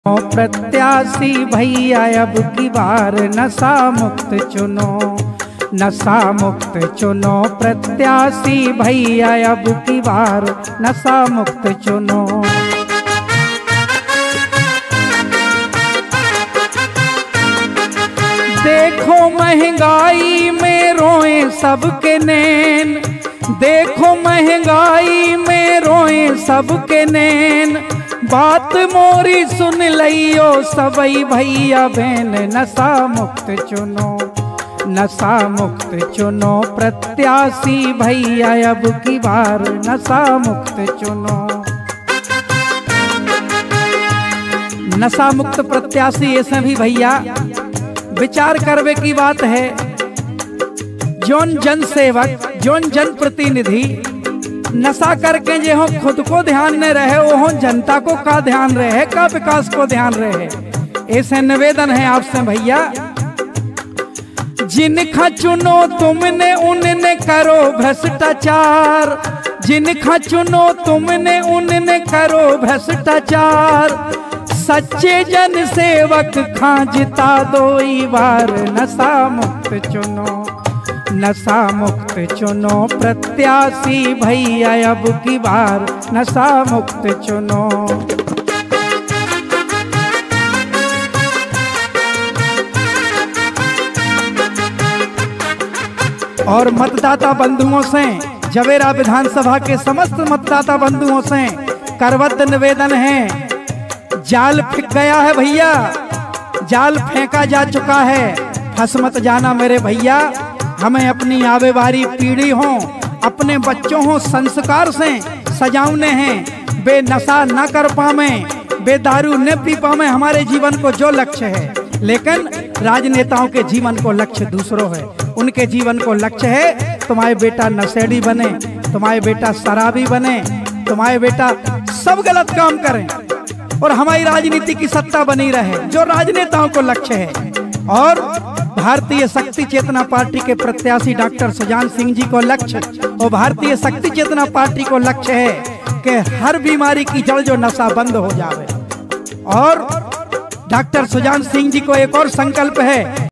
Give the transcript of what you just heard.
प्रत्याशी भैया अब की बार नशा मुक्त चुनो, नशा मुक्त चुनो। प्रत्याशी भैया अब की बार नशा मुक्त चुनो। देखो महंगाई में रोए सबके नैन, देखो महंगाई में रोए सबके नैन। बात मोरी सुन लियो सबई भैया बहन, नशा मुक्त चुनो, नशा मुक्त चुनो। प्रत्याशी भैया अब की बार नशा मुक्त चुनो। नशा मुक्त प्रत्याशी ऐसे भी भैया विचार करवे की बात है। जौन जन सेवक, जौन जन प्रतिनिधि नशा करके जे हो खुद को ध्यान न रहे, वो हो जनता को का ध्यान रहे, का विकास को ध्यान रहे। ऐसे निवेदन है आपसे भैया। जिनका चुनो तुमने उनने करो भ्रष्टाचार, जिनका चुनो तुमने उनने करो भ्रष्टाचार। सच्चे जन सेवक खा जिता दो बार, नशा मुक्त चुनो, नशा मुक्त चुनो। प्रत्याशी भैया अब की बार नशा मुक्त चुनो। और मतदाता बंधुओं से, जवेरा विधानसभा के समस्त मतदाता बंधुओं से करबद्ध निवेदन है। जाल फेंक गया है भैया, जाल फेंका जा चुका है, फंस मत जाना मेरे भैया। हमें अपनी आवे वाली पीढ़ी हो, अपने बच्चों हो संस्कार से सजाउने हैं। बे नशा न कर पावे, बे दारू न पी पावे, हमारे जीवन को जो लक्ष्य है। लेकिन राजनेताओं के जीवन को लक्ष्य दूसरों है। उनके जीवन को लक्ष्य है तुम्हारे बेटा नशेड़ी बने, तुम्हारे बेटा शराबी बने, तुम्हारे बेटा सब गलत काम करें और हमारी राजनीति की सत्ता बनी रहे, जो राजनेताओं को लक्ष्य है। और भारतीय शक्ति चेतना पार्टी के प्रत्याशी डॉक्टर सुजान सिंह जी को लक्ष्य, और भारतीय शक्ति चेतना पार्टी को लक्ष्य है कि हर बीमारी की जड़ जो नशा बंद हो जाए। और डॉक्टर सुजान सिंह जी को एक और संकल्प है